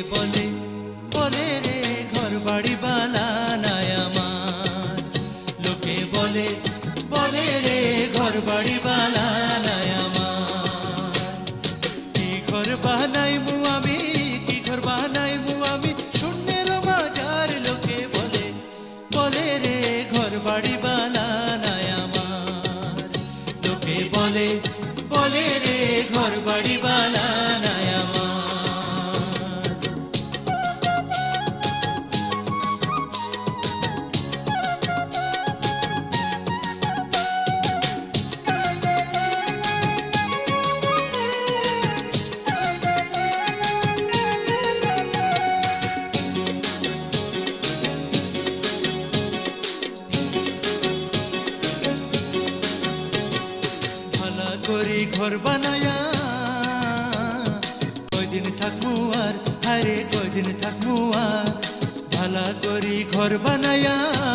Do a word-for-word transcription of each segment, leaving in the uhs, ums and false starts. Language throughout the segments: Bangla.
बोले बोले रे घर बाड़ी बाला नायामार लोके बोले बोले रे घर बाड़ी बाला नायामार की घर बानाई मुआमी की घर बानाई मुआमी शून्येर माजार लोके बोले बोले रे घर बाड़ी बाला नायामार लोके बोले बोले रे घर बाड़ी बाला घर बनाया कोई दिन थाकमु आर हारे कोई दिन थाकमु आर भाला करी घर बनाया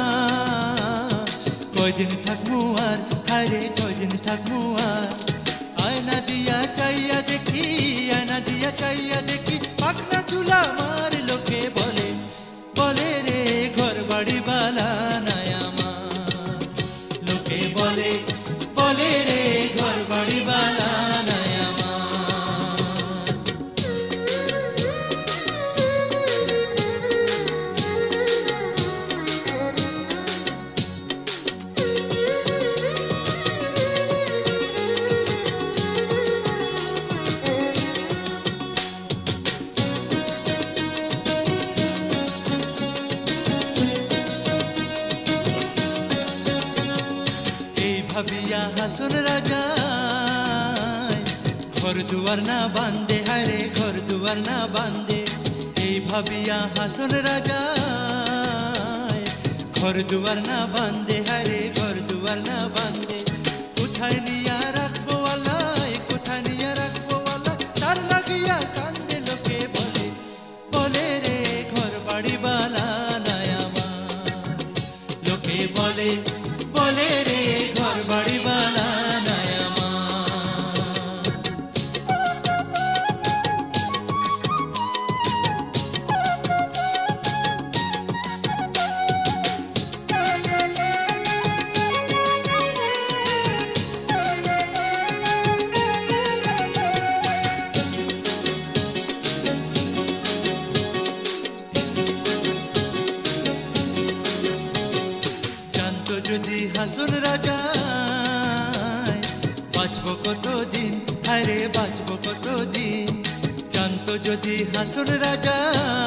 कोई दिन थाकमु आर हारे कोई दिन थाकमु आर आयना दिया चाइया देखी आयना दिया चाइया देखी पाकना चूल्हा मार लोके बोले बोले रे घर बाड़ी बाला नाया मार लोके बोले बोले रे घर बाड़ी बाला नाया भाबिया हासन राजा घर दुआर ना बांधे हारे घर दुआर ना बांधे ए भाबिया हासन राजा घर दुआर ना बांधे हारे घर दुआर ना बांधे कोथाय निया राखबो आल्लाह कोथाय निया राखबो आल्लाह तार लागिया कांदे लोके बोले बोले रे घर बाड़ी बाला नाया मार लोके बोले बोले रे घर बाड़ी बाला नाया যদি হাসন রাজা বাঁচব কতদিন হায়রে বাঁচব কতদিন জানতো যদি হাসন রাজা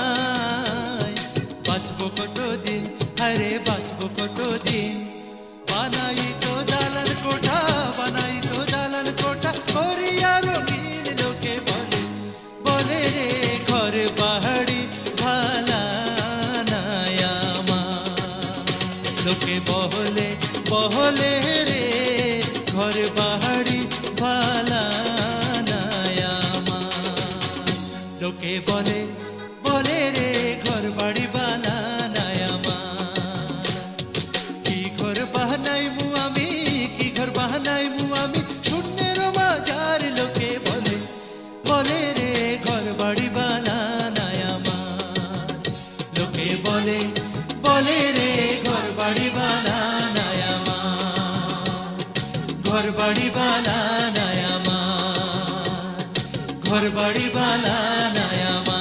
বাঁচব কতদিন হায়রে বাঁচব কতদিন বানাই তো দালান কোঠা বানাই তো দালান কোঠা করিয়া রঙিন লোকে বলে বলে রে ঘর পাহাড়ি ভালা নায়া लोके बहले बहले रे घर बाड़ी भाला नाया मार लोके बोले बोले रे घर बाड़ी बाला नाया मार की घर बहनाई मुआमी की घर बहनाई मुआमी शून्येर माजार लोके बोले बोले रे घर बाड़ी बाला नाया मार लोके बोले बोले रे घर बाड़ी बाला नाया मार घर बाड़ी बाला नाया मार घर बाड़ी बाला नाया मार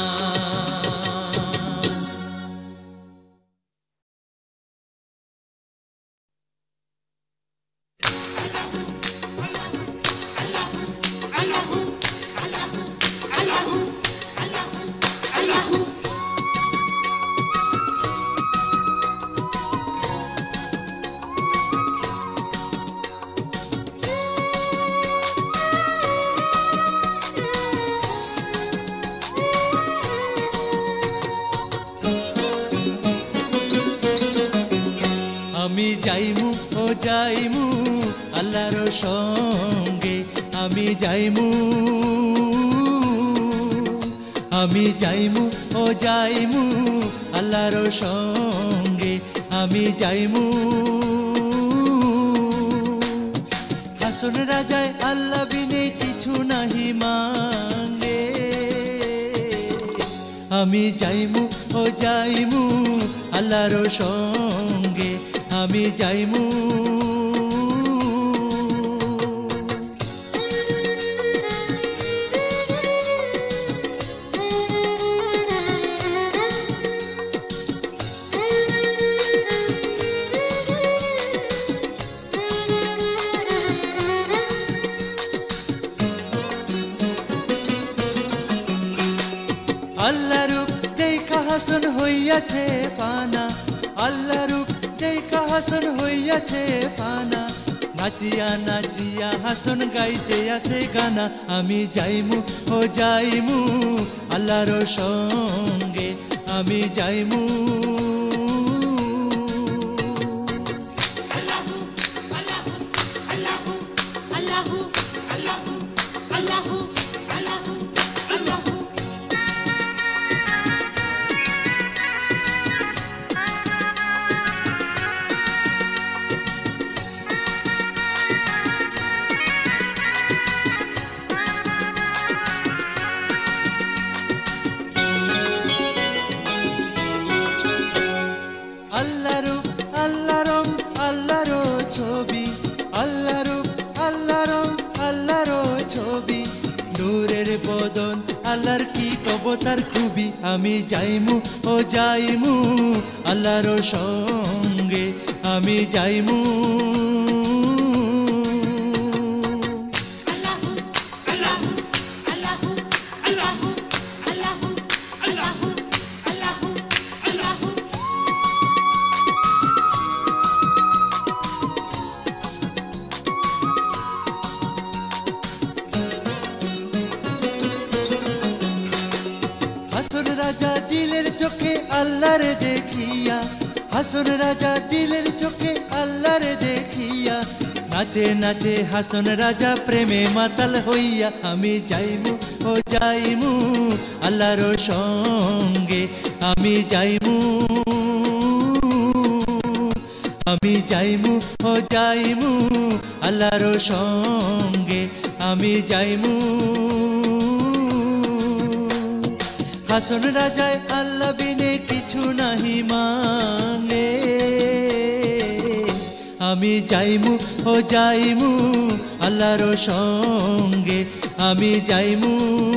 আমি যাইমু ও যাইমু আল্লাহর সঙ্গে আমি যাইমু আমি যাইমু ও যাইমু আল্লাহর সঙ্গে আমি যাইমু হাসন রাজায় আল্লাহ বিনে কিছু নাহি মাঙ্গে আমি যাইমু ও যাইমু আল্লাহর সঙ্গে আমি যাইমু আল্লাহ রূপ দেখা হাসন হইয়াছে ফানা আল্লাহ রূপ দেখা হাসন হইয়াছে ফানা নাচিয়া নাচিয়া হাসন গাইতে আসে গানা আমি যাইমু ও যাইমু আল্লাহর সঙ্গে আমি যাইমু আল্লাহর কি কবতার খুবই আমি যাইমু ও যাইমু আল্লাহর সঙ্গে আমি যাইমু হাসন রাজা দিলের চোখে আল্লাহরে দেখিয়া হাসন রাজা দিলের চোখে আল্লাহরে দেখিয়া নাচে নাচে হাসন রাজা প্রেমে মাতাল হইয়া আমি যাইমু ও যাইমু আল্লাহর সঙ্গে আমি যাইমু আমি যাইমু ও যাইমু আল্লাহর সঙ্গে আমি যাইমু হাসন রাজায় আল্লাহ বিনে কিছু নাহি মানে আমি যাইমু ও যাইমু আল্লাহর সঙ্গে আমি যাইমু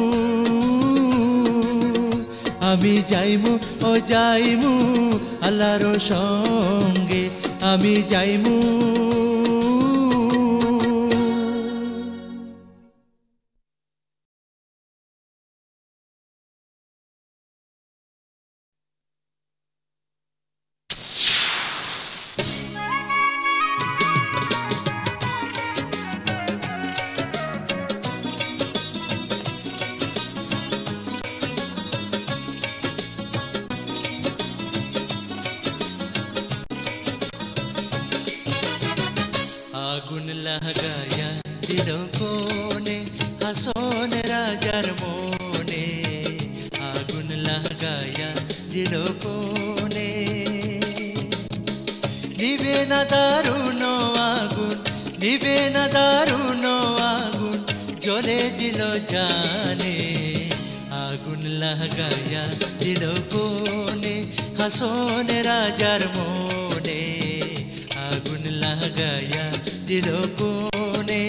আমি যাইমু ও যাইমু আল্লাহর সঙ্গে আমি যাইমু আগুন লাগায়া দিল কোনে হাসন রাজার মনে আগুন লাগায়া দিল কোনে নিবে না দারুণ আগুন নিবে না দারুণ আগুন জ্বলে দিল জানে আগুন লাগায়া দিল কোনে হাসন রাজার মনে আগুন লাগায়া দিল কোনে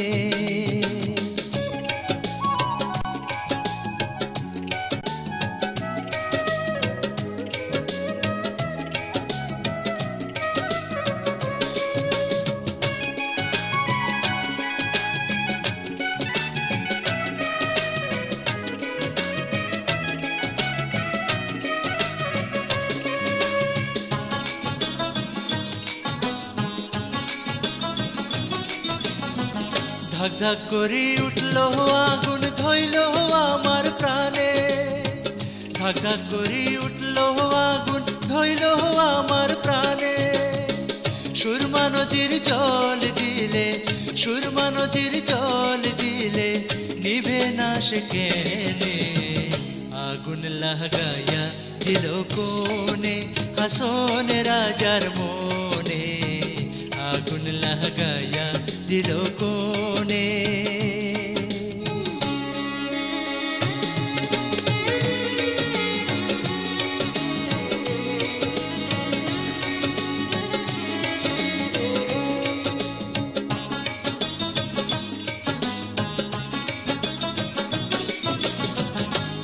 ধাক ধাক করে উঠলো আগুন ধইলো আমার প্রাণে ধাক ধাক করে উঠলো আগুন ধইলো আমার প্রাণে সুরমা নদীর জল দিলে সুরমা নদীর জল দিলে নিভে না সে কেনে আগুন লাগায়া দিল কোনে হাসন রাজার মনে আগুন লাগায়া দিল কোনে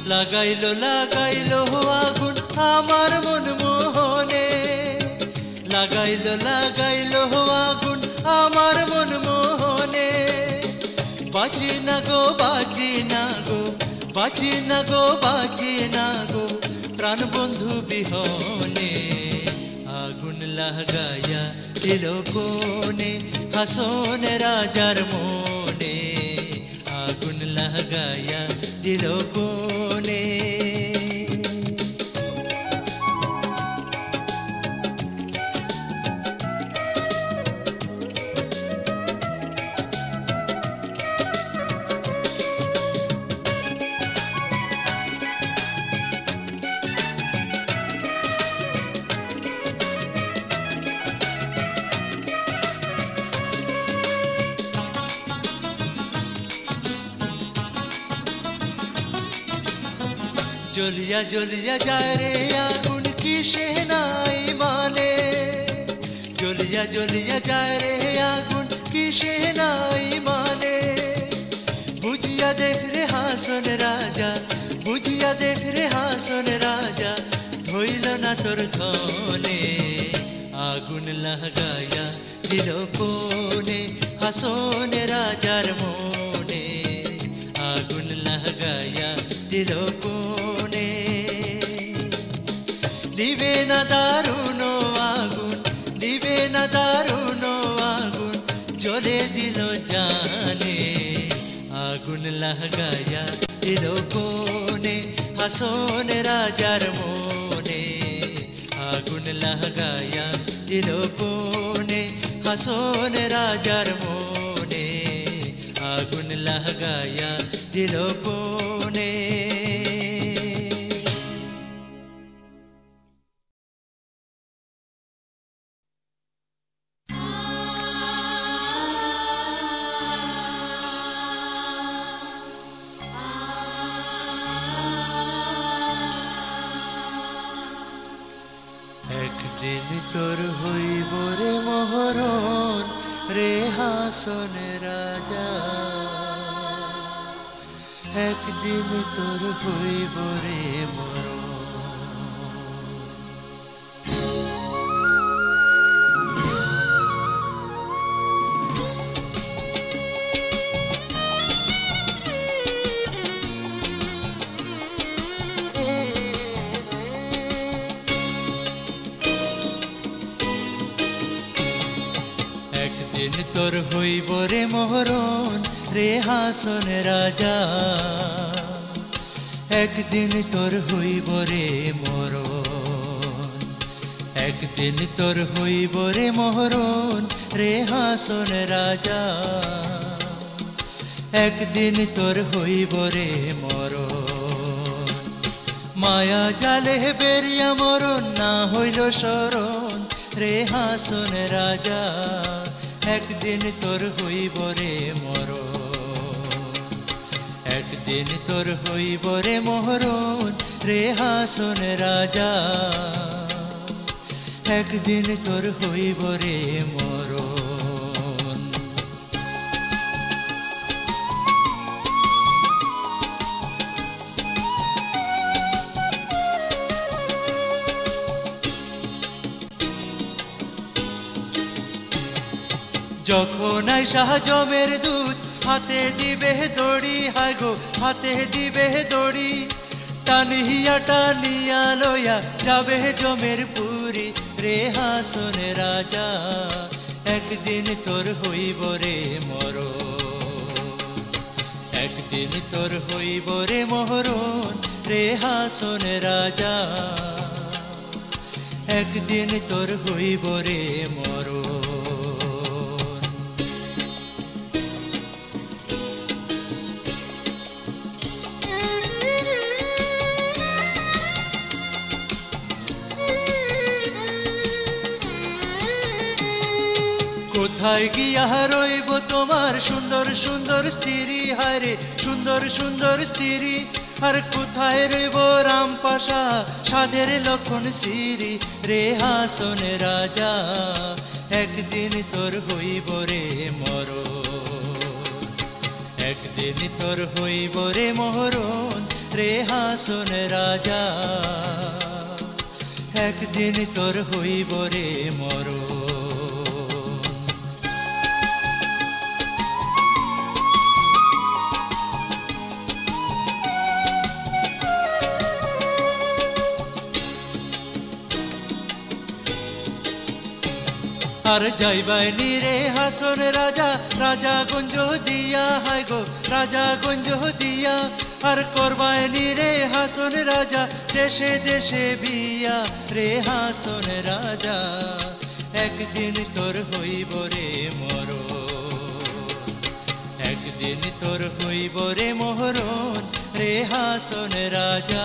লাগাইলো লাগাইলো আগুন আমার মন মোহনে, লাগাইলো লাগাইলো আগুন আমার মন মোহনে। বাঁচি না গো বাঁচি না গো, বাঁচি না গো বাঁচি না গো প্রাণ বন্ধু বিহনে। আগুন লাগাইয়া দিল কোনে হাসন রাজার মনে, আগুন লাগাইয়া দিল কোনে। জ্বলিয়া জ্বলিয়া যায় রে আগুন কিসে নাই মানে, জ্বলিয়া জ্বলিয়া যায় রে আগুন কিসে নাই মানে। বুঝিয়া দেখ রে হাসন রাজা, বুঝিয়া দেখ রে হাসন রাজা ধইল না তোর ধনে। আগুন লাগাইয়া দিল কোনে হাসন রাজার মনে, আগুন লাগাইয়া দিল কোনে। নিবে না দারুণ আগুন, নিবে না দারুণ আগুন জ্বলে দিল জানে। আগুন লাগাইয়া দিল কোনে হাসন রাজার মনে, আগুন লাগাইয়া দিল কোনে হাসন রাজার মনে, আগুন লাগাইয়া দিল কোনে। একদিন তোর হইব রে মহরণ রে হাসন রাজা, একদিন তোর হইব রে মরণ। একদিন তোর হইব রে মহরণ রে হাসন রাজা, একদিন তোর হইব রে মরণ, একদিন তোর হইব রে মহরণ রে হাসন রাজা, একদিন তোর হইব রে মরণ। মায়া জালে বেরিয়া মরণ না হইল শরণ রে হাসন রাজা, একদিন তোর হইব রে মরণ, একদিন তোর হইব রে মহরণ রে হাসন রাজা, একদিন তোর হইব রে মরণ। যখন আইসা জমের দুধ হাতে দিবে দড়ি, হায় গো হাতে দিবে দড়ি, টানিয়া টানিয়া লইয়া যাবে জমের পুরি রে হাসন রাজা, একদিন তোর হইব রে মরণ, একদিন তোর হইব রে মহরণ রে হাসন রাজা, একদিন তোর হইব রে মরণ। কোথায় গিয়া রইব তোমার সুন্দর সুন্দর স্ত্রী, হায়রে সুন্দর সুন্দর স্ত্রী, আর কোথায় রইব রামপাশা সাধের লক্ষণ শ্রী রে হাসন রাজা, একদিন তোর হইব রে মরণ, একদিন তোর হইব রে মহরণ রে হাসন রাজা একদিন তোর হইব রে মরণ আর যাইবাই রে হাসন রাজা রাজা গঞ্জ দিয়া হাই গো রাজা গঞ্জ দিয়া আর করবাই রে হাসন রাজা দেশে দেশে বিয়া রে হাসন রাজা একদিন তোর হইব রে মরণ একদিন তোর হইব রে মরণ রে হাসন রাজা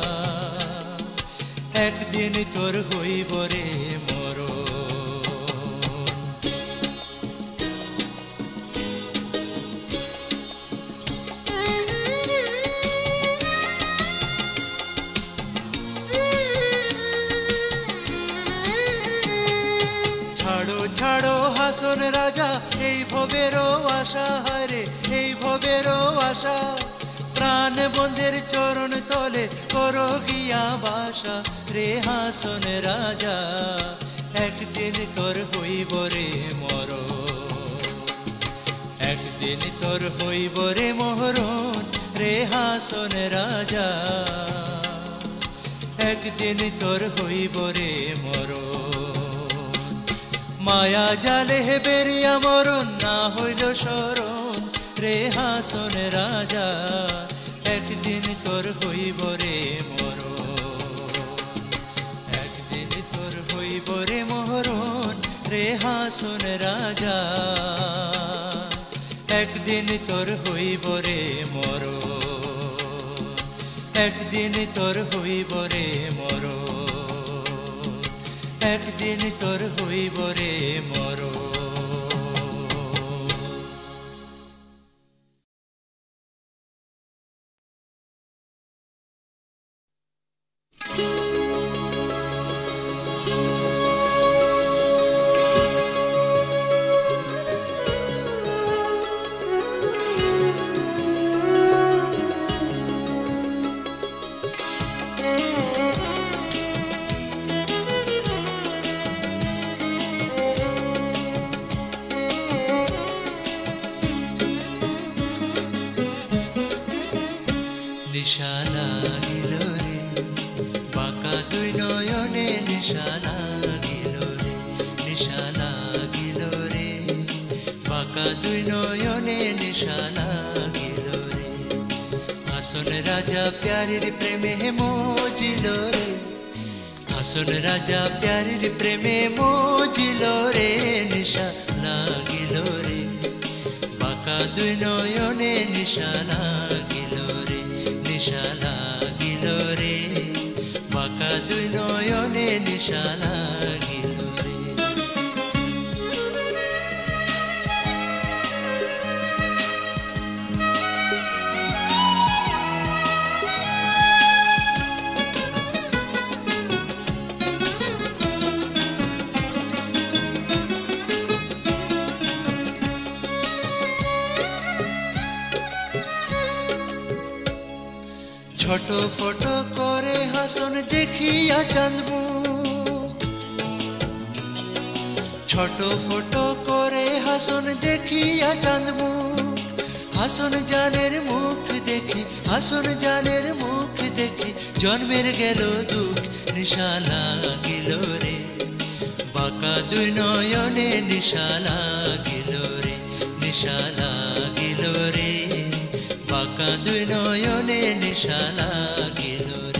একদিন তোর হইব রে মরণ ছাড়ো হাসন রাজা এই ভবেরও আশা হায়রে এই ভবেরও আশা প্রাণ বন্ধের চরণ তলে করো গিয়া বাসা রে হাসন রাজা একদিন তোর হইব রে মরণ একদিন তোর হইব রে মরণ রে হাসন রাজা একদিন তোর হইব রে মরণ মায়া জালে বেরিয়া মরণ না হইল শরণ রে হাসন রাজা একদিন তোর হইব রে মরণ একদিন তোর হইব রে মরণ রে হাসন রাজা একদিন তোর হইব রে মরণ একদিন তোর হইব রে মরণ একদিন তোর হইব রে মরণ নিশা লাগিল রে বাঁকা দুই নয়নে নিশা লাগিল রে নিশা লাগিল রে বাঁকা দুই নয়নে নিশা লাগিল রে হাসন রাজা প্যারির প্রেমে মজিল রে হাসন রাজা প্যারির প্রেমে মজিল রে নিশা লাগিল রে বাঁকা দুই নয়নে নিশা লাগিল রে নিশা লাগিল রে বাঁকা দুই নয়নে নিশা লাগিল রে ছোট ফটো করে হাসন দেখিয়া চাঁদবু ছোট ফটো করে হাসন দেখিয়া চাঁদবু হাসন জানের মুখ দেখি হাসন জানের মুখ দেখি জন্মের গেল দুঃখ নিশা লাগিল রে বাঁকা দুই নয়নে নিশা লাগিল রে নিশা লাগিল রে বাঁকা দুই নয়নে নিশা লাগিল রে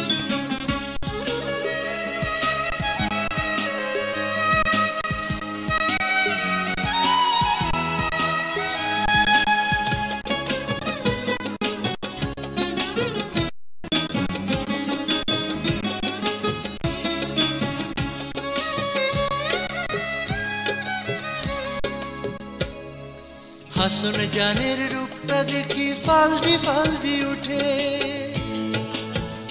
হাসন জানের রূপটা দেখি ফালদি ফালদি উঠে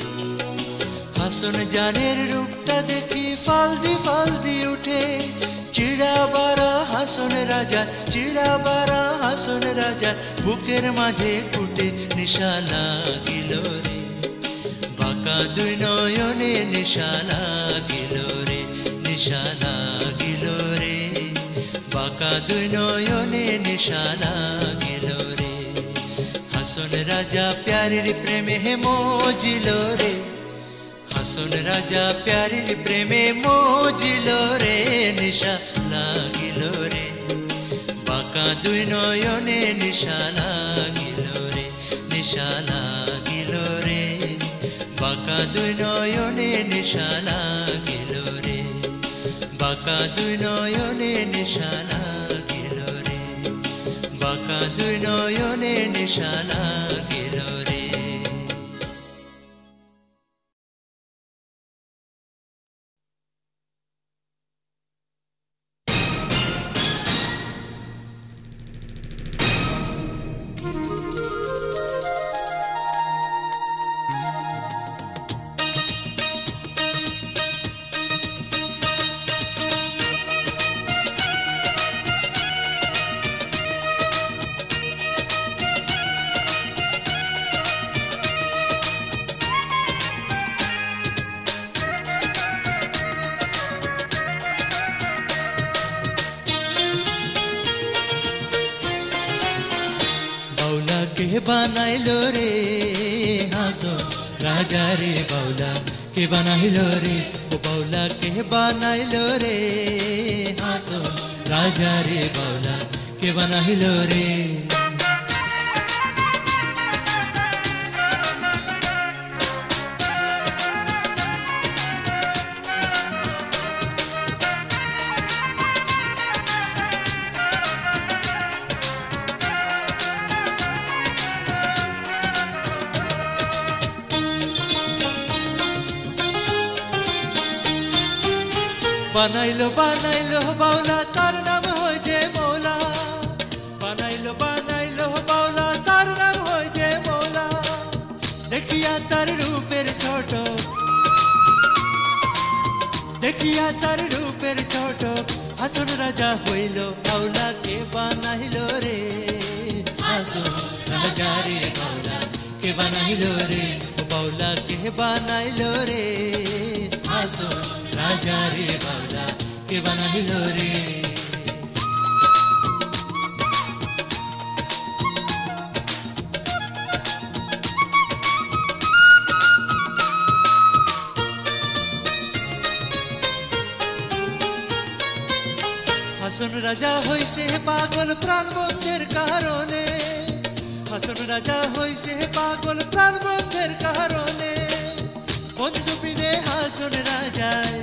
হাসন জানের রূপটা দেখি ফালদি ফালদি উঠে চিড়াবাড়া হাসন রাজা চিড়াবাড়া হাসন রাজা বুকের মাঝে ফুটে নেশা লাগিল রে বাঁকা দুই নয়নে নেশা লাগিল রে নেশা লাগিল রে বাঁকা দুই নয়নে নেশা লাগিল রে হাসন রাজা প্যারির প্রেমে মজিল রে হাসন রাজা প্যারির প্রেমে মজিল রে নেশা লাগিল রে বাঁকা দুই নয়নে নেশা লাগিল রে নেশা লাগিল রে বাঁকা দুই নয়নে নেশা লাগিল রে বাঁকা দুই নয়নে নেশা লাগিল রে বাঁকা দুই নয়নে নেশা লাগিল রে के बनाइलो रे हासन राजा रे बाउला के बनाइलो रे ओ बाउला के बनाइलो रे हासन राजा रे बाउला के बनाइलो रे बनाइलो बनाइलो बाउला तार नाम होय जे मौला बनाइलो बनाइलो बाउला तार नाम होय जे मौला देखिया तार रूपेर छोट देखिया तार रूपेर छोट हासन राजा हইলো बाउला के बनाइलो रे हासन राजा रे बाउला के बनाइलो रे बाउला के बनाइलो रे हासन राजा रे बाउला के बनाइलो रे हासन राजा হইছে পাগল প্রাণ বন্ধের কারণে হাসন রাজা হইছে পাগল প্রাণ বন্ধের কারণে বন্ধু বিনে হাসন রাজায়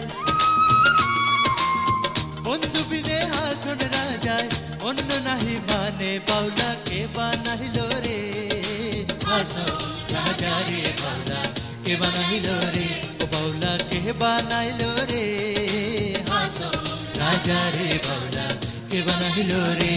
বন্ধু বিনে হাসন রাজায় অন্য নাহি মানে বাউলা কে বানাইলো রে হাসন রাজা রে বাউলা কে বানাইলো রে ও বাউলা কে বানাইলো রে হাসন রাজা রে বাউলা কে বানাইলো রে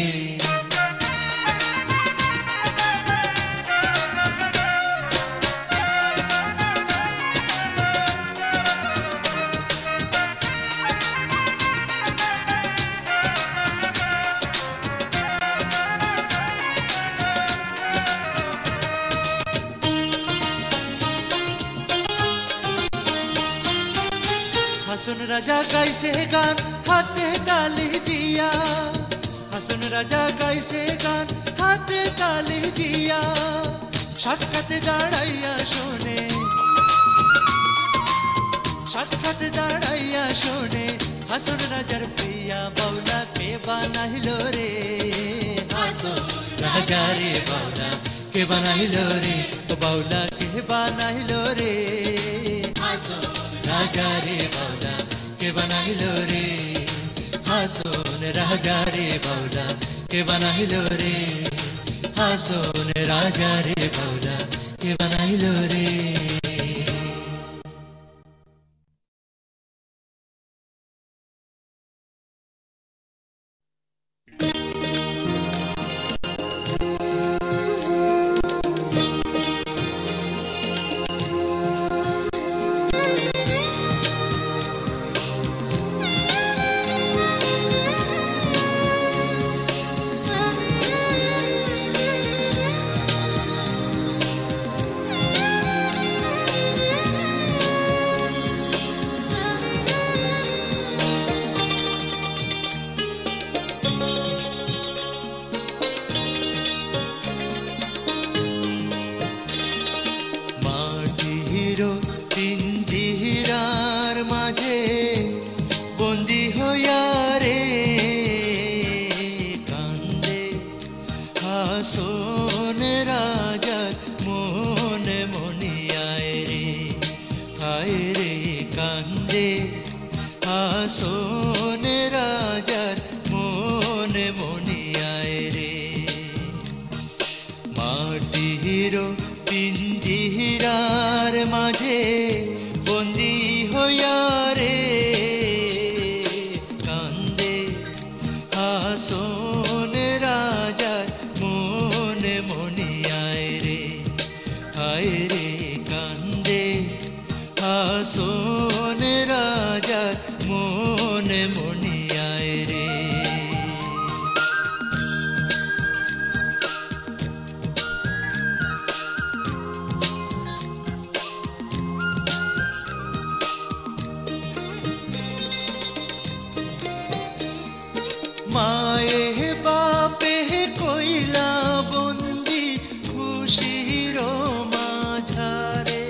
হাসন রাজা গাইছে গান হাতে তালি দিয়া হাসন রাজা গাইছে গান হাতে তালি দিয়া সাক্ষাতে দাঁড়াইয়া শোনে সাক্ষাতে দাঁড়াইয়া শোনে হাসন রাজার প্রিয়া বাউলা কে বানাইলো রে হাসন রাজা রে বাউলা কে বানাইলো রে ও বাউলা কে বানাইলো রে হাসন राजा रे बाउला के बनाइलो रे हासन राजा रे बाउला के बनाइलो रे हासन राजा रे बाउला के बनाइलो रे পিঞ্জিরার মাঝে বন্দি হইয়া রে কান্দে হাসন রাজার মনে মনিয়ায় রে হায় রে কান্দে হাসন রাজার মনে মনিয়ায় রে মাটির পিঞ্জিরার মাঝে বন্দি হইয়া রে কান্দে হাসন রাজার মনে মনিয়ায় রে হায় রে কান্দে হাসন রাজার মনে মনিয়ায় রে মায়ে বাপে কইলা বন্দি খুশির মাঝারে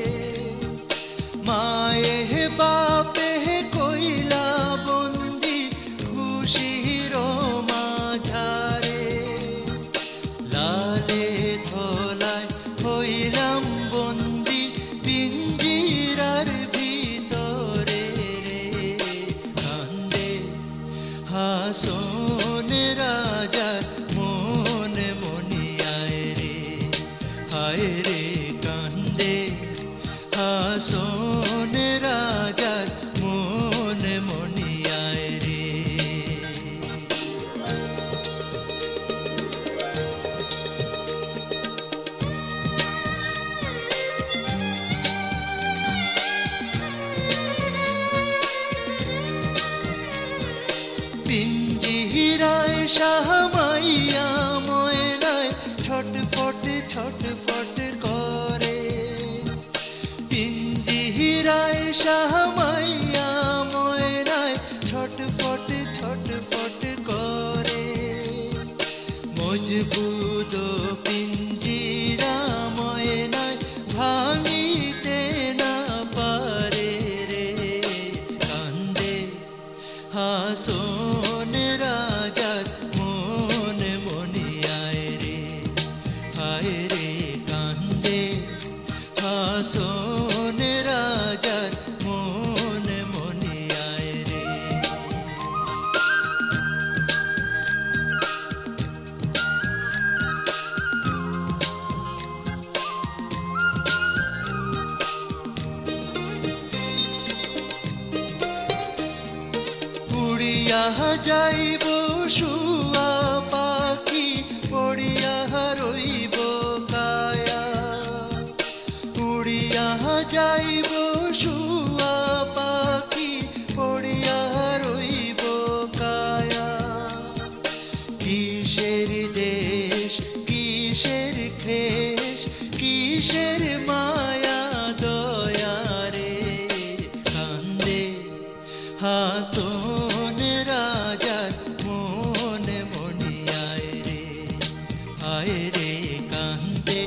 মায়ে বাপে কইলা বন্দি খুশির মাঝারে লালে ধলায় হইলাম বন্দি পিঞ্জিরার ভিতরে রে কান্দে হাসন রাজার মনে মনিয়ায় রে হায় রে কান্দে হাসন রাজার মনে মনিয়ায় রে পিঞ্জিরায় শাহমাইয়া ময়নায় ছটফট ছটফট করে পিঞ্জিরায় শাহমাইয়া ময়নায় ছটফট ছটফট করে মজবুত পিঞ্জিরা ময়নায় ভাঙিতে না পারে রে কান্দে হাসন রাজার মনে মনিয়ায় রে হায় রে কান্দে হাসন রাজার মনে মনিয়ায় রে উড়িয়া যাইব শুয়া পাখি পড়িয়া রইব কায়া উড়িয়া যাইব শুয়া পাখি পড়িয়া রইব কায়া কিসের দেশ কিসের খেস কিসের মায়া দয়া রে কান্দে হাসন রাজার মনে মনিয়ায় রে হায় রে কান্দে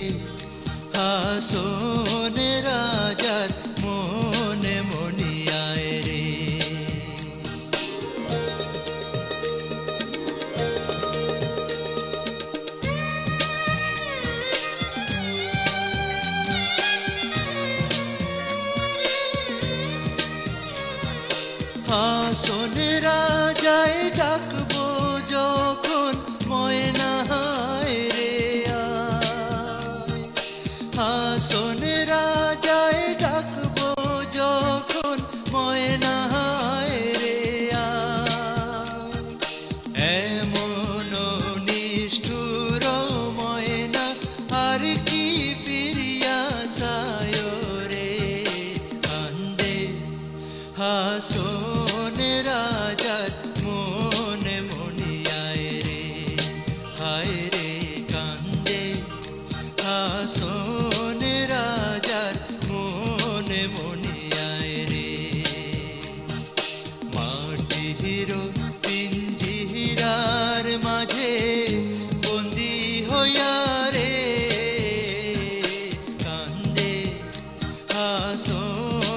হাসন রাজার মনে মনিয়ায় রে হাসন রাজায় ডাকবো যখন ময়না হায় রে আয় হাসন রাজায় ডাকবো যখন ময়না হায় রে আয় এমন নিষ্ঠুর ময়না আর কি ফিরিয়া সায় রে কান্দে হাসন রাজার মনে মনিয়ায় রে হায় রে কান্দে হাসন রাজার মনে মনিয়ায় রে মাটির পিঞ্জিরার মাঝে বন্দি হইয়া রে কান্দে হাসন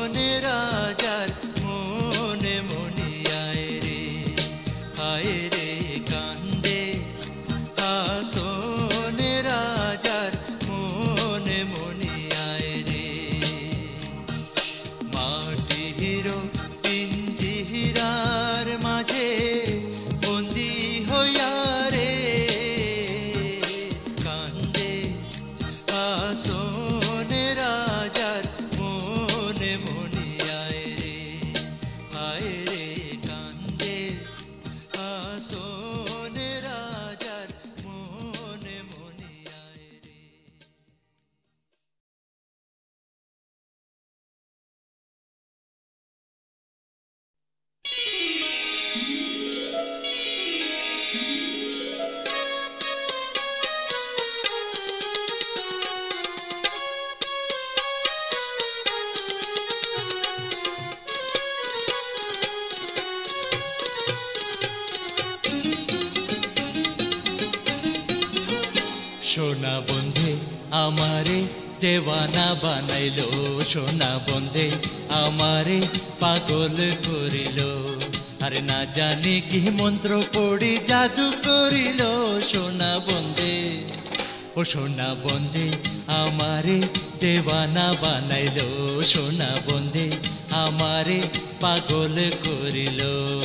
সোনা বন্ধে আমারে দেওয়ানা বানাইলো, সোনা বন্ধে আমারে পাগল করিল। আরে না জানি কি মন্ত্র পড়ি জাদু করিল সোনা বন্ধে। ও সোনা বন্ধে আমারে দেওয়ানা বানাইলো, সোনা বন্ধে আমারে পাগল করিল।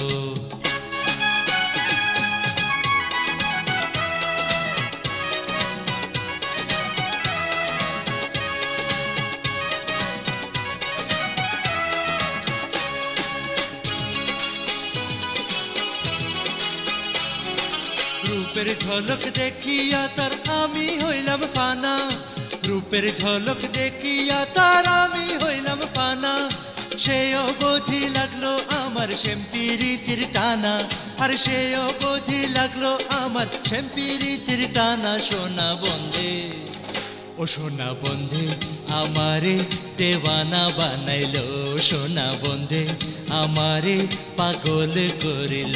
রূপের ঝলক দেখিয়া তার আমি হইলাম ফানা, রূপের ঝলক দেখিয়া তার আমি হইলাম ফানা। সে অবধি লাগলো আমার শ্যামপিরিতির টানা, আর সে অবধি লাগলো আমার শ্যামপিরিতির টানা সোনা বন্ধে। ও সোনা বন্ধে আমারে দেওয়ানা বানাইলো, সোনা বন্ধে আমারে পাগল করিল।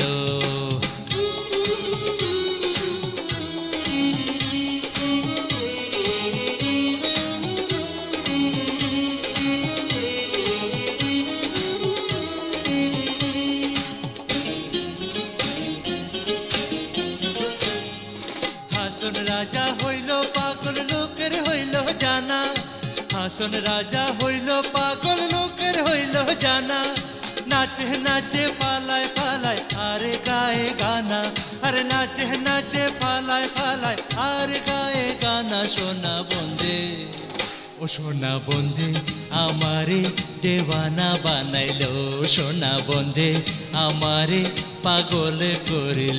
হাসন রাজা হইল পাগল লোকের হইল জানা, হাসন রাজা হইল পাগল লোকের হইল জানা। নাচে নাচে পালায় পালায় আরে গায়ে গানা, আরে নাচে নাচে পালায় পালায় আরে গায়ে গানা সোনা বন্ধে। ও সোনা বন্ধে আমারে দেওয়ানা বানাইলো, সোনা বন্ধে আমারে পাগল করিল।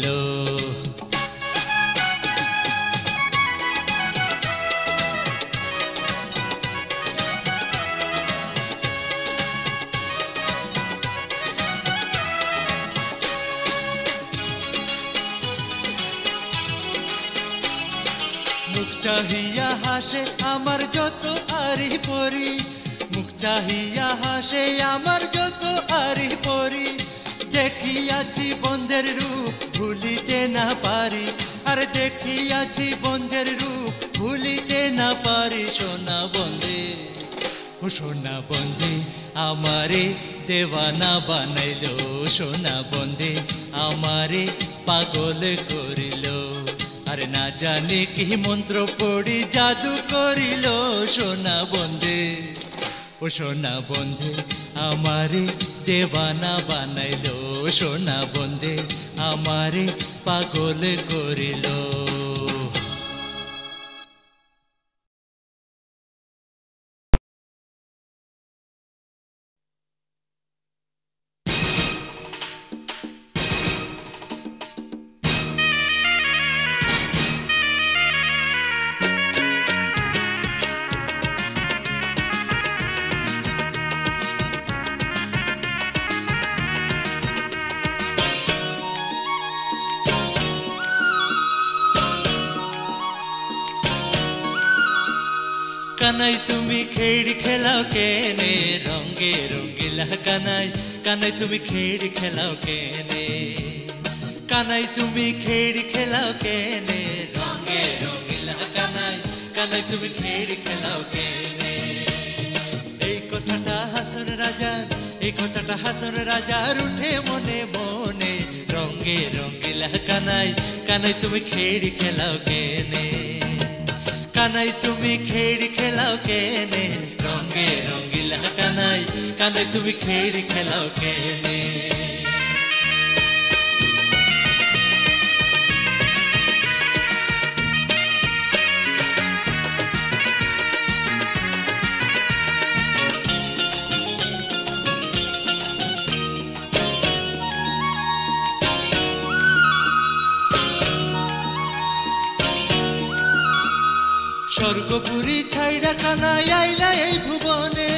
মুখ চাহিয়া হাসে আমার যত আরি পরি, মুখ চাহিয়া হাসে আমার যত আরি পরি। দেখিয়াছি বন্ধের রূপ ভুলিতে না পারি, আর দেখিয়াছি বন্ধের রূপ ভুলিতে না পারি সোনা বন্ধে। ও সোনা বন্ধে আমারে দেওয়ানা বানাইলো, সোনা বন্ধে আমারে পাগল করিল। আরে না জানি কি মন্ত্র পড়ি জাদু করিল সোনা বন্ধে। ও সোনা বন্ধে আমারে দেওয়ানা বানাইলো, সোনা বন্ধে আমারে পাগল করিল। কানাই তুমি খেড় খেলাও কেনে রঙে রঙিলা কানাই, কানাই তুমি খেড় খেলাও কেনে, কানাই তুমি খেড় খেলাও কেনে রঙে রঙিলা কানাই, কানাই তুমি খেড় খেলাও কেনে। এই কথাটা হাসন রাজার, এই কথাটা হাসন রাজার উঠে মনে মনে রঙে রঙিলা কানাই, কানাই তুমি খেড় খেলাও কেনে, কানাই তুমি খেড় খেলাও কেনে রঙে রঙিলা কানাই, কানাই তুমি খেড় খেলাও কেনে। স্বর্গপুরী ছাইড়া কানাই আইলা এই ভুবনে,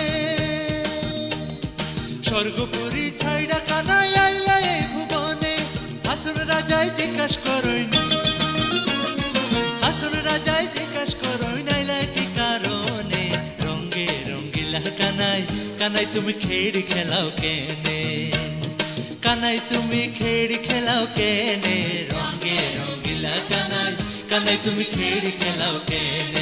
স্বর্গপুরী ছাইড়া কানাই আইলা এই ভুবনে। হাসন রাজায় জিজ্ঞাস করই, হাসন রাজায় জিজ্ঞাস করই নাইলা কি কারণে রঙে রঙিলা কানাই, কানাই তুমি খেড় খেলাও কেনে, কানাই তুমি খেড় খেলাও কেনে রঙে রঙিলা কানাই, কানাই তুমি খেড়ি খেলাও কেনে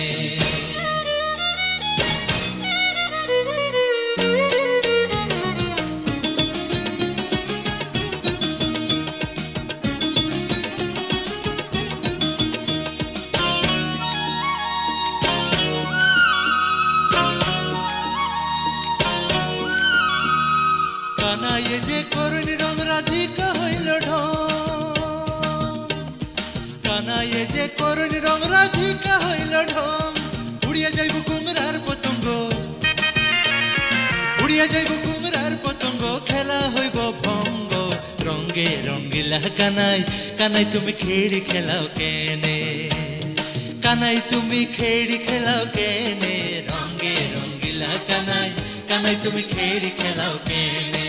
কানাই যে করুণ রং রাধিকা হইল ঢং কানাই যে করুণ রং রাধিকা হইল ঢং উড়িয়া যাইব কুমড়ার পতঙ্গ উড়িয়া যাইব কুমড়ার পতঙ্গ খেলা হইব ভঙ্গ রঙ্গে রঙ্গিলা কানাই কানাই তুমি খেড়ি খেলাও কেনে কানাই তুমি খেড়ি খেলাও কেনে রঙ্গে রঙ্গিলা কানাই কানাই তুমি খেড়ি খেলাও কেনে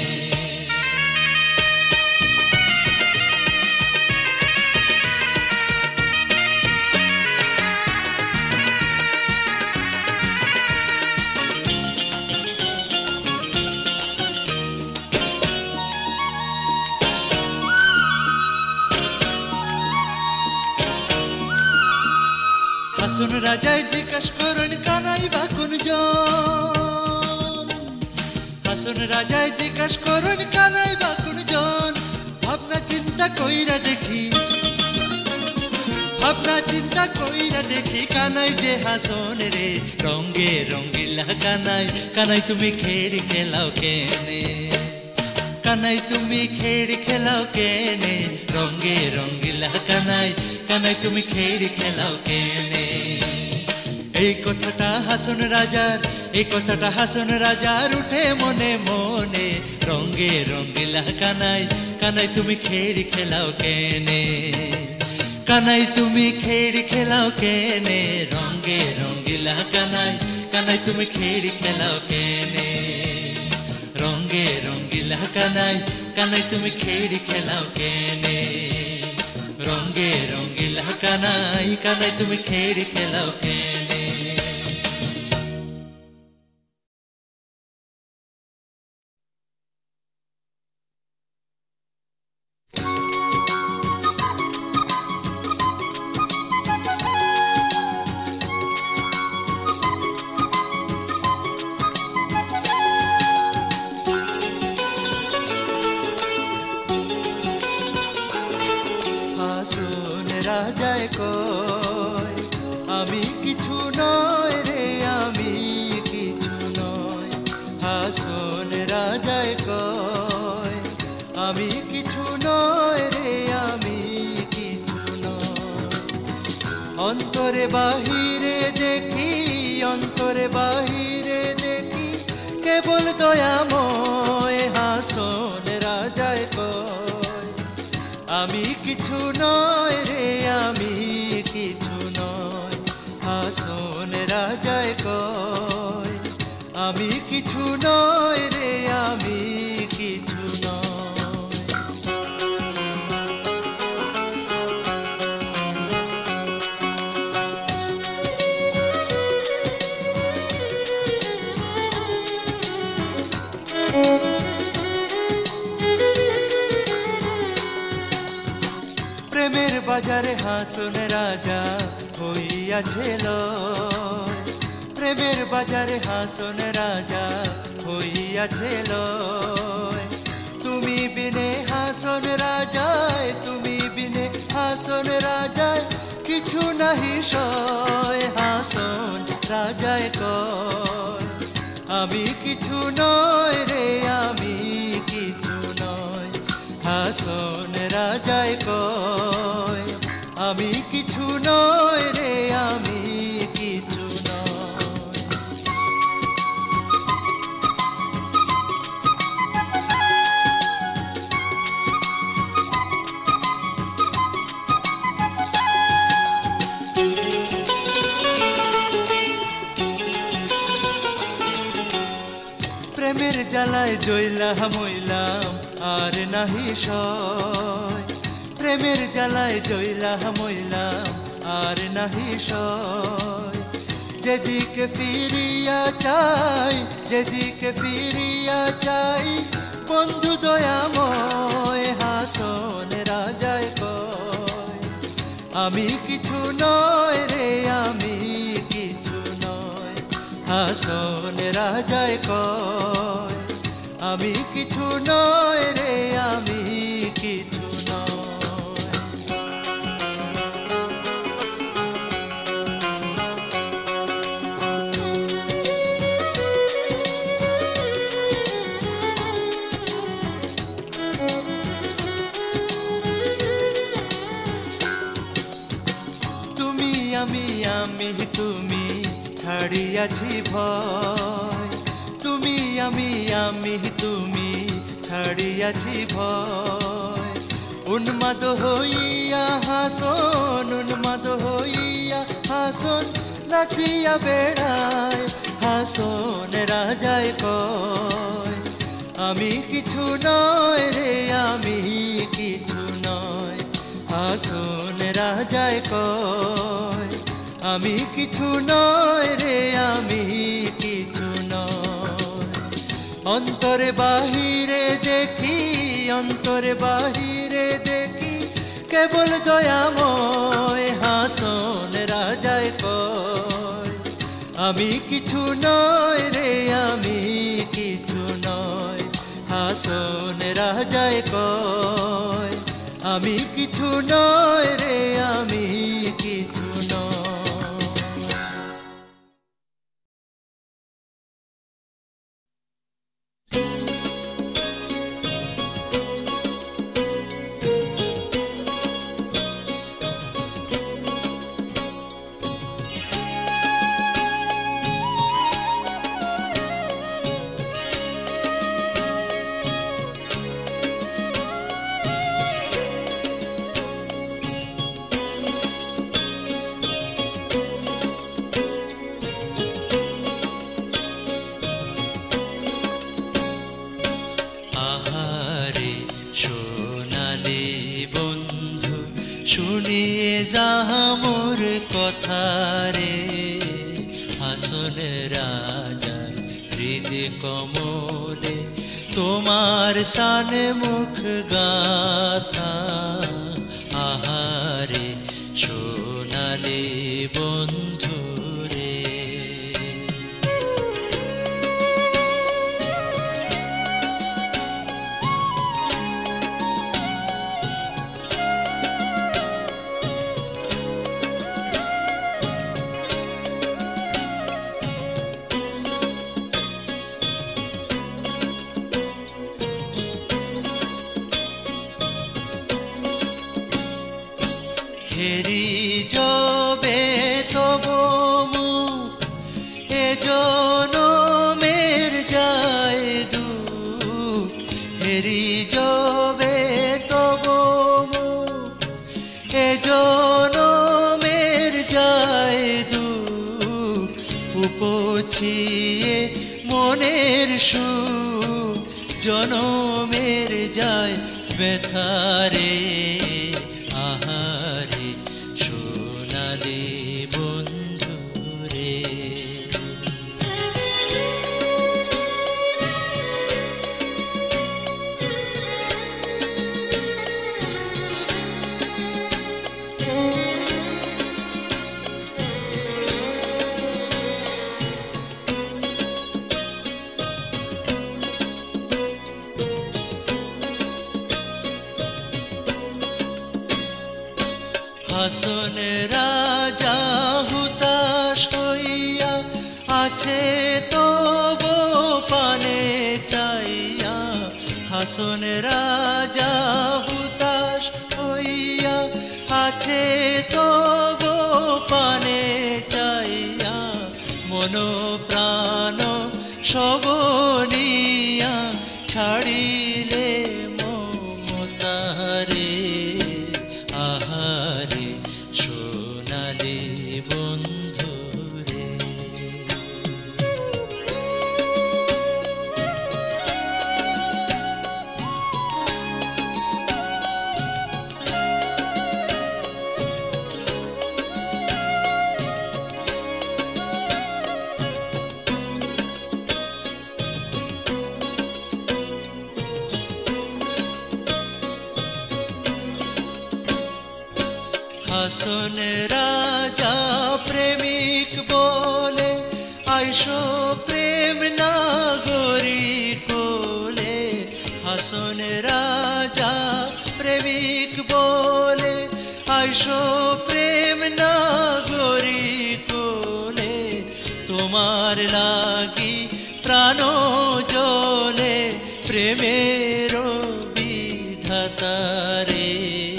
হাসন রাজায় জিজ্ঞাস করেন কানাই বা কোনজন হাসন রাজায় জিজ্ঞাস করেন কানাই বা কোনজন ভাবনা চিন্তা কইরা দেখি ভাবনা চিন্তা কইরা দেখি কানাই যে হাসন রে রঙ্গে রঙ্গিলা কানাই কানাই তুমি খেড়ি খেলাও কেনে কানাই তুমি খেড়ি খেলাও কেনে রঙ্গে রঙ্গিলা কানাই কানাই তুমি খেড়ি খেলাও কেনে এই কথাটা হাসন রাজার এই কথাটা হাসন রাজার উঠে মনে মনে রঙ্গে রঙ্গিলা কানাই কানাই তুমি খেড়ি খেলাও কেনে কানাই তুমি খেড়ি খেলাও কেনে রঙ্গে রঙ্গিলা কানাই কানাই তুমি খেড়ি খেলাও কেনে রঙ্গে রঙ্গিলা কানাই কানাই তুমি খেড়ি খেলাও কেনে রঙ্গে রঙ্গিলা কানাই কানাই তুমি খেড়ি খেলাও কেনে রাজায় কয় আমি কিছু নয় রে আমি কিছু নয় হাসন রাজায় কয় আমি কিছু নয় রে আমি কিছু নয় অন্তরে বাহিরে দেখি অন্তরে বাহিরে দেখি কেবল দয়াময় হাসন রাজায় কয় আমি কিছু নয় রে আমি কিছু নয় হাসন রাজায় কয় আমি কিছু নয় রে আমি কিছু নয় প্রেমের বাজারে হাসন রাজা হইয়াছে লয় প্রেমের বাজারে হাসন রাজা হইয়াছে লয় তুমি বিনে হাসন রাজায় তুমি বিনে হাসন রাজায় কিছু নাহি সয় হাসন রাজায় কয় আমি কিছু নয় রে আমি কিছু নয় হাসন রাজায় কয় আমি কিছু নয় রে আমি কিছু নয় প্রেমের জ্বালায় জইলাম মইলাম আর নাহি সয় প্রেমের জ্বালায় জইলাম মইলাম আর নাহি সয় যেদিকে ফিরিয়া চাই যেদিকে ফিরিয়া চাই বন্ধু দয়াময় হাসন রাজায় কয় আমি কিছু নয় আমি কিছু নয় রে, আমি কিছু নয়। তুমি আমি আমি তুমি ছাড়িয়াছি ভয়, তুমি আমি আমি তুমি ছাড়িয়াছি ভয়। উন্মাদ হইয়া হাসন, উন্মাদ হইয়া হাসন নাচিয়া বেড়ায়, হাসন রাজায় কয় আমি কিছু নয় রে, আমি কিছু নয়। হাসন রাজায় কয় আমি কিছু নয় রে, আমি কিছু নয়। অন্তরে বাহিরে দেখি, অন্তরে বাহিরে দেখি কেবল দয়াময়, হাসন রাজায় কয় আমি কিছু নয় রে, আমি কিছু নয়। হাসন রাজায় কয় আমি কিছু নয় রে, আমি কিছু নয়। শুনিয়ে যাহা মোর কথা রে, হাসন রাজার হৃদয় কমলে তোমার সানে মুখ গাথা। আহারে সোনালি বন্ধু রে, হেরি যবে তব মুখ এ জনমের যায় দুঃখ, হেরি যবে তব মুখ এ জনমের যায় দুঃখ। উপছিয়ে মনের সুখ জনমের যায় ব্যথারে। আহারে সোনালি বন্ধু রে, হাসন রাজা হুতাশ হইয়া আছে তব পানে চাইয়া। হাসন রাজা হুতাশ হইয়া আছে তব পানে চাইয়া। মন প্রাণ সব নিয়া ছাড়িলে মমতারে। আহারে সোনালি বন্ধু রে, হাসন রাজা প্রেমিক বলে আইসো প্রেম নাগরী কোলে। হাসন রাজা প্রেমিক বলে আইসো প্রেম নগরী কোলে তোমার লাগি প্রাণ জ্বলে প্রেমের বিধাতারে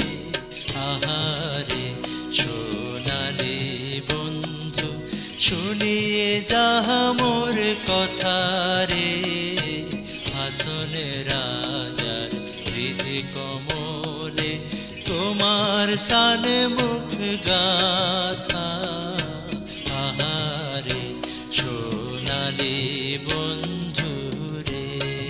আহারে সোনালি বন্ধু শুনিয়ে যাহা মোর কথা রে হাসন রাজার হৃদয় কমলে তোমার সান মুখ গাথা আহারে সোনালি বন্ধু রে।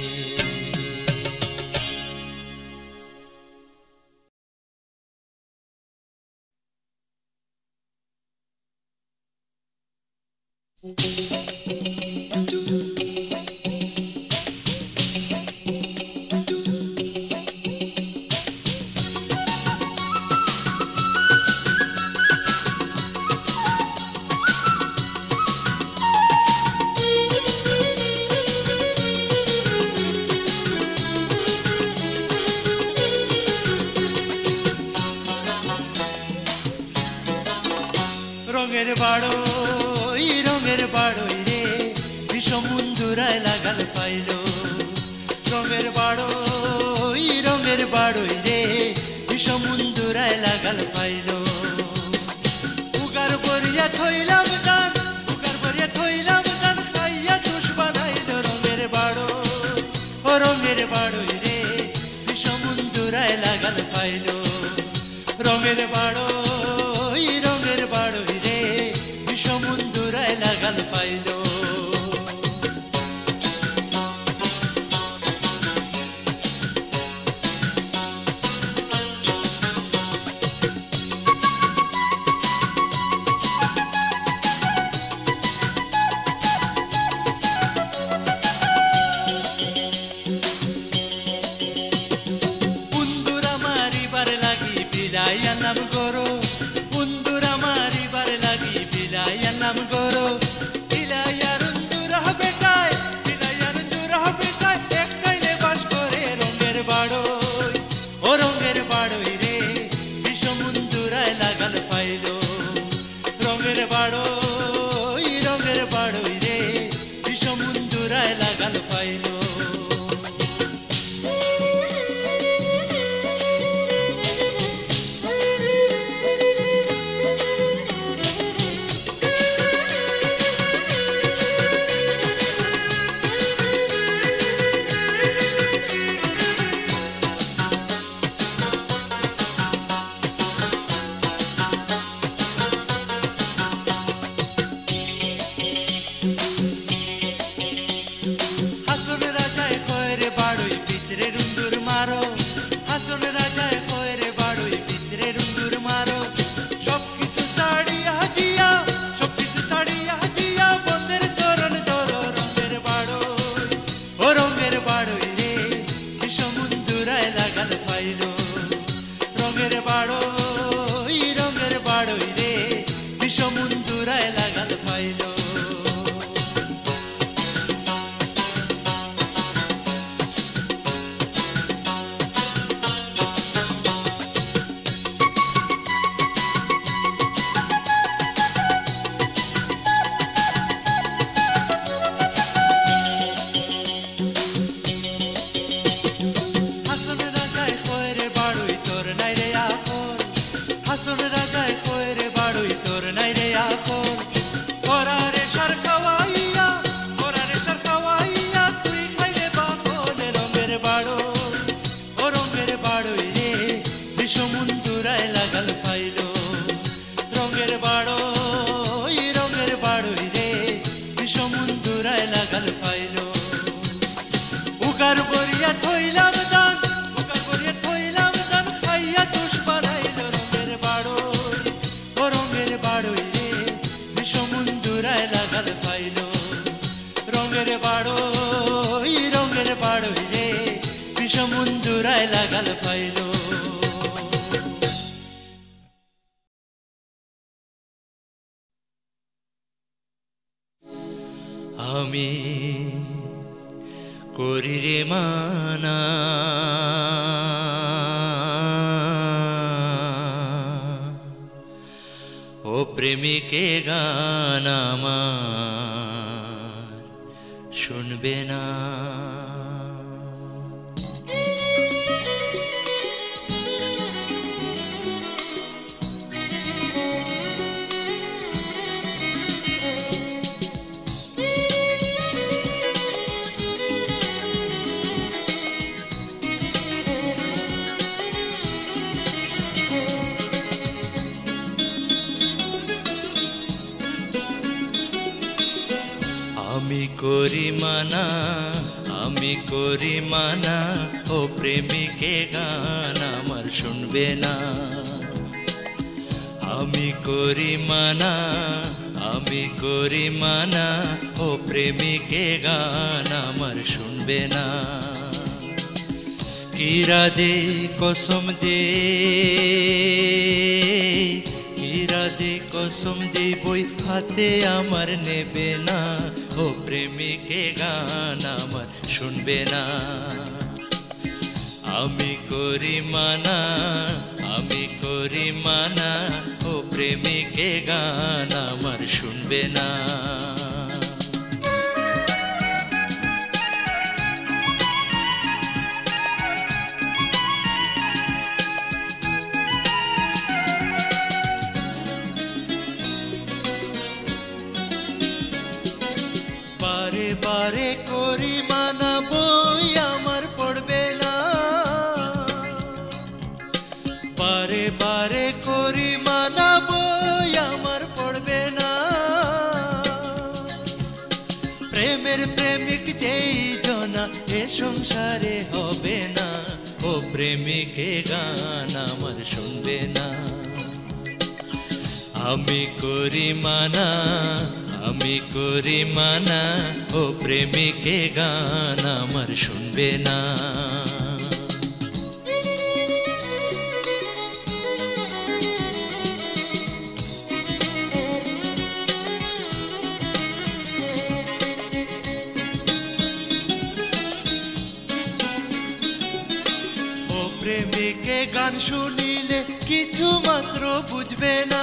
রঙের বাড়ই রঙের বাড়ই রে বিষমুন্দুরায় লাগাল পাইল রঙের বাড়ই রঙের বাড়ই রে বিষমুন্দুরায় লাগাল পাইল উগার বরিয়া থইলাম দান উগার বরিয়া থইলাম দান খাইয়া তুষ বানাইল রঙের বাড়ই ও রঙের বাড়ই রে বিষমুন্দুরায় লাগাল পাইল রঙের বাড়ই রঙের বাড়ই রে বিষমুন্দুরায় লাগাল পাইল বন্ধুরা মারিবার লাগি বিলাই আনলাম গরো বন্ধুরা মারিবার লাগি বিলাই আনলাম গরো বিলাই আর বন্ধুরা বেটায় বিলাই আর বন্ধুরা বেটায় একটাইলে বাস করে রঙের বাড়ই ও রঙের বাড়ই রে বিষমুন্দুরায় লাগাল পাইল রঙের বাড়ই রঙের বাড়ই রে বিষমুন্দুরায় লাগাল পাইল হাসন রাজায় কয় রে বাড়ই ভিতরে রুন্দুর মারো হাসন রাজায় কয় রে বাড়ই ভিতরে রুন্দুর মারো সব কিছু ছাড়িয়া দিয়া সব কিছু ছাড়িয়া দিয়া বন্ধের চরণ ধরো রঙের বাড়ই ও রঙের বাড়ই রে বিষমুন্দুরায় লাগাল পাইল রঙের বাড়ই রঙের বাড়ই রে বিষমুন্দুরায় লাগাল পাইল হাসন রাজায় কয় রে বাড়ই তোর নাই রে আখর হাসন রাজায় কয় রে বাড়ই তোর নাই রে আখর করারে সার খাওয়াইয়া করারে সার খাওয়াইয়া তুই খাইলে বাকলে রঙের বাড়ই ও রঙের বাড়ই রে বিষমুন্দুরায় লাগাল পাইল রঙের বাড়ই রঙের বাড়ই রে বিষমুন্দুরায় লাগাল পাইল উগার বরিয়া থইলাম দান উগার বরিয়া থইলাম দান খাইয়া তুষ বানাইল রঙের বাড়ই ও রঙের বাড়ই রে বিষমুন্দুরায় লাগাল পাইল রঙের বাড়ই রঙের বাড়ই রে বিষমুন্দুরায় লাগাল পাইল আমি করি রে মানা ও প্রেমিকে গান আমার শুনবে না। আমি করি মানা আমি করি মানা ও প্রেমিকে গান আমার শুনবে না। আমি করি মানা আমি করি মানা ও প্রেমিকে গান আমার শুনবে না। কিরা দে কসম দে কিরা দে কসম দে বই হাতে আমার নেবে না ও প্রেমিকে গান আমার শুনবে না। আমি করি মানা আমি করি মানা ও প্রেমিকে গান আমার শুনবে না। বারে বারে করি মানা বই আমার পড়বে না। বারে বারে করি মানা বই আমার পড়বে না। প্রেমের প্রেমিক যেই জনা এ সংসারে হবে না ও প্রেমিকে গান আমার শুনবে না। আমি করি মানা আমি করি মানা ও প্রেমিকে গান আমার শুনবে না। ও প্রেমিকে গান শুনিলে কিছু মাত্র বুঝবে না।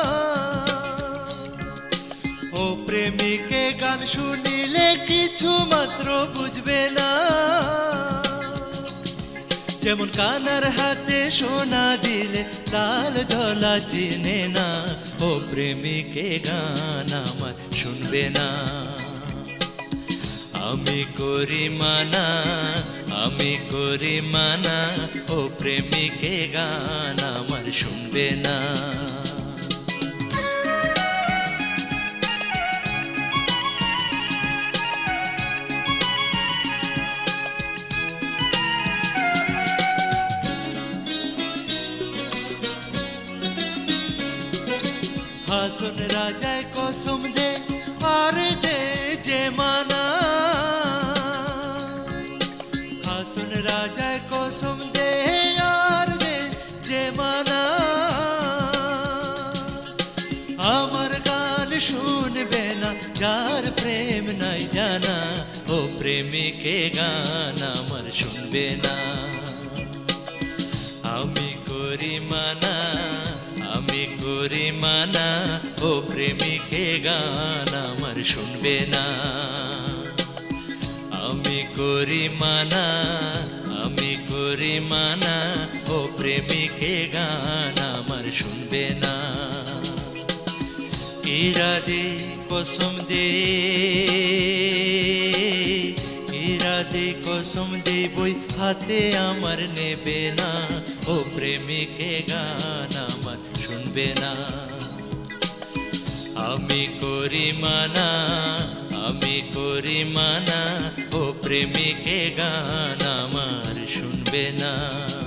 ও প্রেমিকে গান শুনিলে কিছু মাত্র বুঝবে না। যেমন কানার হাতে সোনা দিলে লাল ধলা চিনে না ও প্রেমিকে গান আমার শুনবে না। আমি করি মানা আমি করি মানা ও প্রেমিকে গান আমার শুনবে না। হাসন রাজায় কসম দে আর দে যে মানা। হাসন রাজায় কসম দে আর দে যে মানা। আমার গান শুনবে না যার প্রেম নাই জানা ও প্রেমিকে গান আমার শুনবে না। আমি করি মানা আমি করি মানা ও প্রেমিকে গান আমার শুনবে না। আমি করি মানা আমি করি মানা ও প্রেমিকে গান আমার শুনবে না। কিরা দে কসম দে কিরা দে কসম দে বই হাতে আমার নেবে না ও প্রেমিকে গান আমার শুনবে না। আমি করি মানা আমি করি মানা ও প্রেমিকে গান আমার শুনবে না।